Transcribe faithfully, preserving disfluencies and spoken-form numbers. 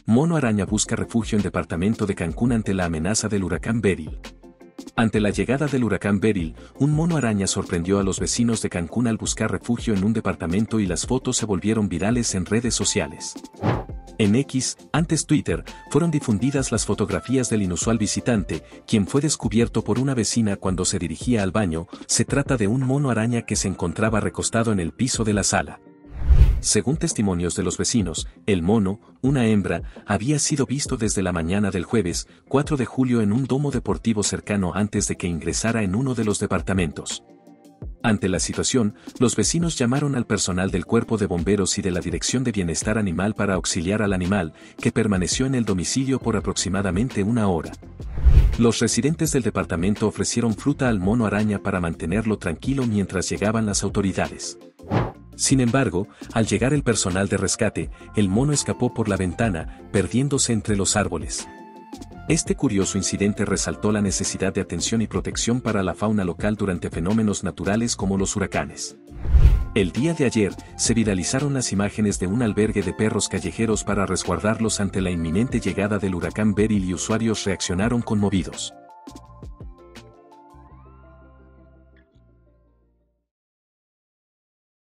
Mono araña busca refugio en departamento de Cancún ante la amenaza del huracán Beryl. Ante la llegada del huracán Beryl, un mono araña sorprendió a los vecinos de Cancún al buscar refugio en un departamento y las fotos se volvieron virales en redes sociales. En X, antes Twitter, fueron difundidas las fotografías del inusual visitante, quien fue descubierto por una vecina cuando se dirigía al baño. Se trata de un mono araña que se encontraba recostado en el piso de la sala. Según testimonios de los vecinos, el mono, una hembra, había sido visto desde la mañana del jueves, cuatro de julio en un domo deportivo cercano antes de que ingresara en uno de los departamentos. Ante la situación, los vecinos llamaron al personal del Cuerpo de Bomberos y de la Dirección de Bienestar Animal para auxiliar al animal, que permaneció en el domicilio por aproximadamente una hora. Los residentes del departamento ofrecieron fruta al mono araña para mantenerlo tranquilo mientras llegaban las autoridades. Sin embargo, al llegar el personal de rescate, el mono escapó por la ventana, perdiéndose entre los árboles. Este curioso incidente resaltó la necesidad de atención y protección para la fauna local durante fenómenos naturales como los huracanes. El día de ayer, se viralizaron las imágenes de un albergue de perros callejeros para resguardarlos ante la inminente llegada del huracán Beryl y usuarios reaccionaron conmovidos.